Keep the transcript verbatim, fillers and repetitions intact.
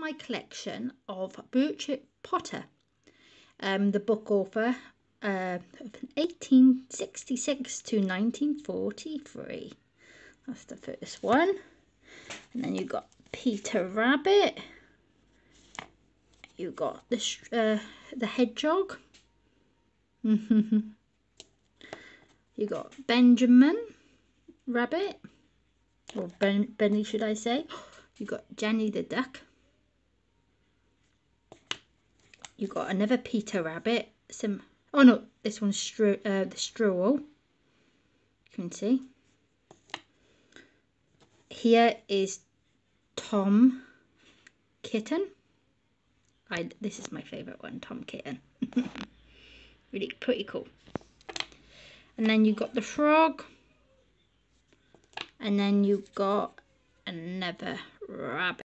my collection of Beatrix Potter, um, the book author, uh, eighteen sixty-six to nineteen forty-three. That's the first one. And then you got Peter Rabbit. You got the uh, the hedgehog. You got Benjamin Rabbit, or ben, Benny should I say. You got Jenny the Duck. You got another Peter Rabbit. Some oh no, this one's Stru uh, the Strewel. You can see. Here is Tom Kitten. I this is my favourite one, Tom Kitten. Really pretty cool. And then you got the frog. And then you got another rabbit.